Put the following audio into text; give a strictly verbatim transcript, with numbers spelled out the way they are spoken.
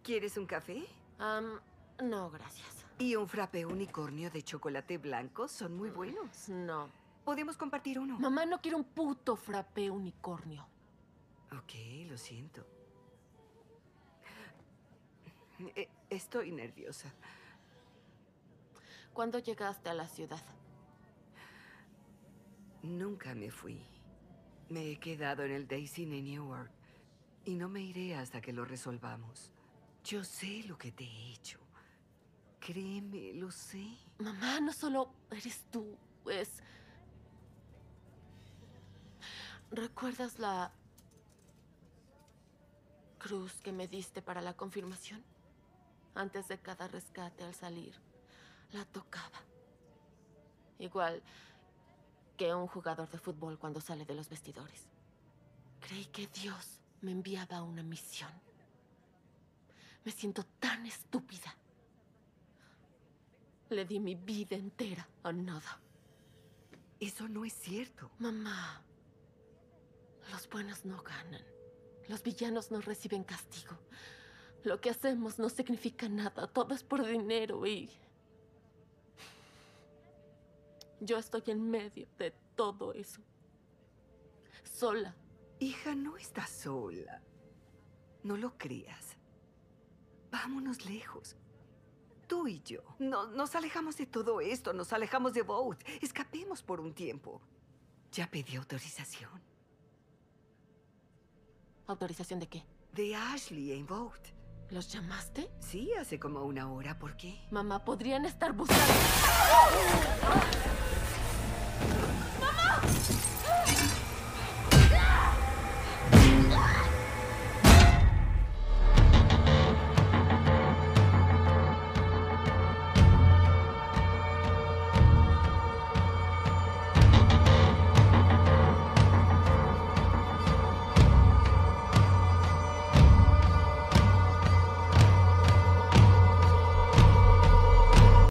¿Quieres un café? Um, no, gracias. Y un frappé unicornio de chocolate blanco son muy buenos. No. Podemos compartir uno. Mamá no quiere un puto frappé unicornio. Ok, lo siento. Eh, Estoy nerviosa. ¿Cuándo llegaste a la ciudad? Nunca me fui. Me he quedado en el Daisy en Newark. Y no me iré hasta que lo resolvamos. Yo sé lo que te he hecho. Créeme, lo sé. Mamá, no solo eres tú, es... ¿Recuerdas la cruz que me diste para la confirmación? Antes de cada rescate al salir, la tocaba. Igual que un jugador de fútbol cuando sale de los vestidores. Creí que Dios me enviaba a una misión. Me siento tan estúpida. Le di mi vida entera a nada. Eso no es cierto. Mamá, los buenos no ganan. Los villanos no reciben castigo. Lo que hacemos no significa nada. Todo es por dinero y... yo estoy en medio de todo eso. Sola. Hija, no estás sola. No lo creas. Vámonos lejos. Tú y yo. No, nos alejamos de todo esto. Nos alejamos de Vought. Escapemos por un tiempo. Ya pedí autorización. ¿Autorización de qué? De Ashley en Vought. ¿Los llamaste? Sí, hace como una hora. ¿Por qué? Mamá, podrían estar buscando...